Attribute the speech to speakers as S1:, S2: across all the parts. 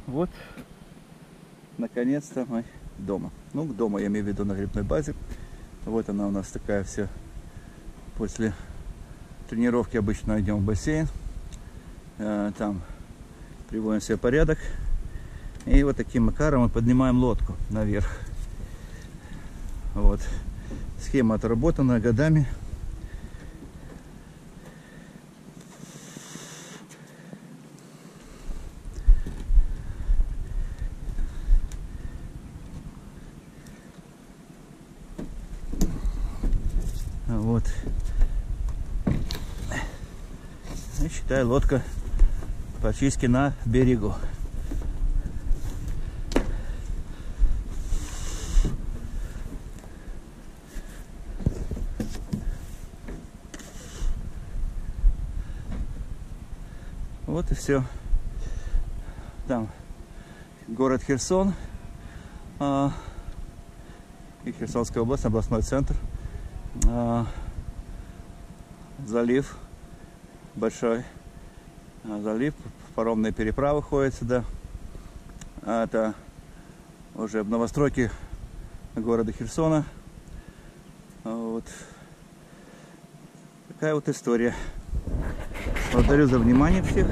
S1: Вот, наконец-то мы дома. Ну, дома я имею в виду на грибной базе. Вот она у нас такая вся. После тренировки обычно идем в бассейн. Там приводим себе порядок. И вот таким макаром мы поднимаем лодку наверх. Вот. Схема отработана годами. Вот. И считай, лодка почти на берегу. Вот и все. Там город Херсон и Херсонская область, областной центр. Залив, большой залив, паромные переправы ходят сюда. Это уже в новостройке города Херсона. Вот такая вот история. Благодарю за внимание всех.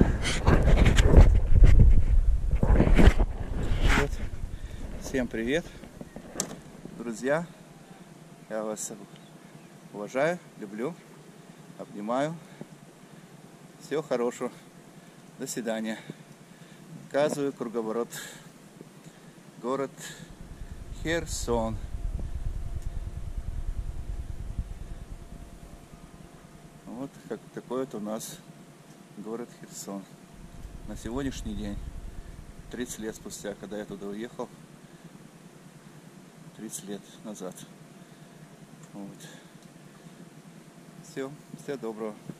S1: Вот. Всем привет, друзья. Я вас уважаю, люблю, обнимаю. Всего хорошего. До свидания. Показываю круговорот. Город Херсон. Вот как такой вот у нас город Херсон. На сегодняшний день, 30 лет спустя, когда я туда уехал, 30 лет назад. Вот. Все, всего доброго.